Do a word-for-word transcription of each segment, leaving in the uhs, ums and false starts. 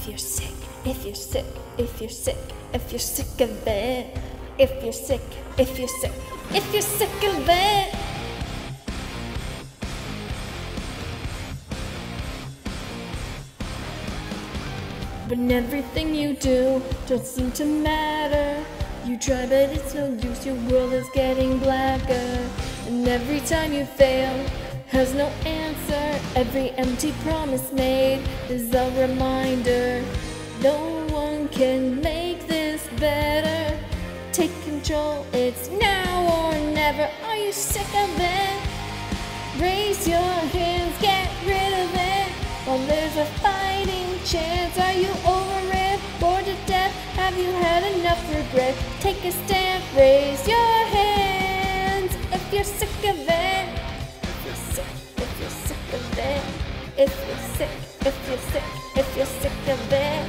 If you're sick, if you're sick, if you're sick, if you're sick of it. If you're sick, if you're sick, if you're sick of it. When everything you do don't seem to matter, you try but it's no use, your world is getting blacker. And every time you fail has no answer, every empty promise made is a reminder. No one can make this better. Take control, it's now or never. Are you sick of it? Raise your hands, get rid of it while there's a fighting chance. Are you over it? Bored to death? Have you had enough regret? Take a stand, raise your hands if you're sick of it. If you're sick, if you're sick of it. If you're sick, if you're sick, if you're sick of it.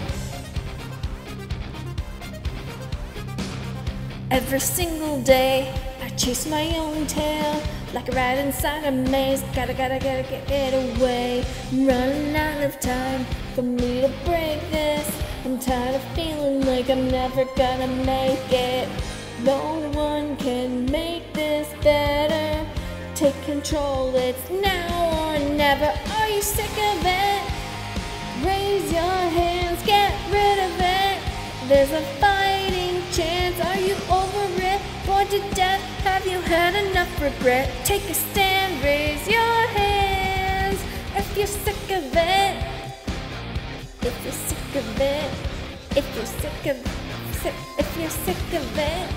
Every single day I chase my own tail like a rat inside a maze. Gotta, gotta, gotta get it away. I'm running out of time for me to break this. I'm tired of feeling like I'm never gonna make it. No one can make this better. Take control, it's now or never. Are you sick of it? Raise your hands, get rid of it. There's a fighting chance. Are you over it? Bored to death? Have you had enough regret? Take a stand, raise your hands if you're sick of it. If you're sick of it. If you're sick of sick, if you're sick of it.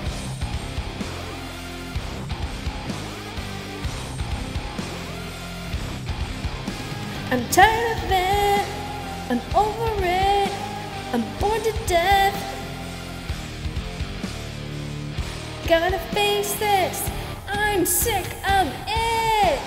I'm tired of it. I'm over it. I'm bored to death. Gotta face this. I'm sick of it.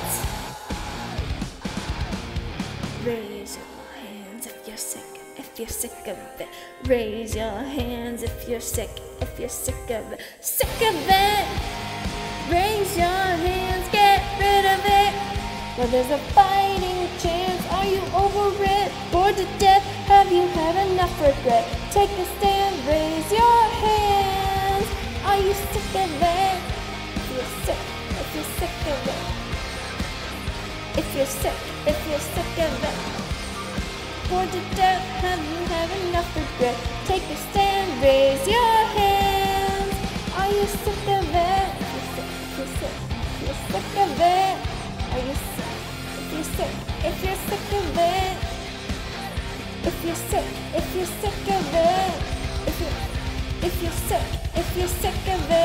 Raise your hands if you're sick, if you're sick of it. Raise your hands if you're sick, if you're sick of it. Sick of it. Raise your hands, get rid of it. Well, there's a fighting chance. Are you over it? Bored to death? Have you had enough regret? Take a stand, raise your hands. Are you sick of it? If you're sick, if you're sick of it. If you're sick, if you're sick of it. Bored to death? Have you had enough regret? Take a stand, raise your hands. Are you sick of it? If you're sick, if you're sick, if you're sick of it. Are you sick? If you're sick, if you're sick of it. If you're sick, if you're sick of it. If you're, if you're sick, if you're sick of it.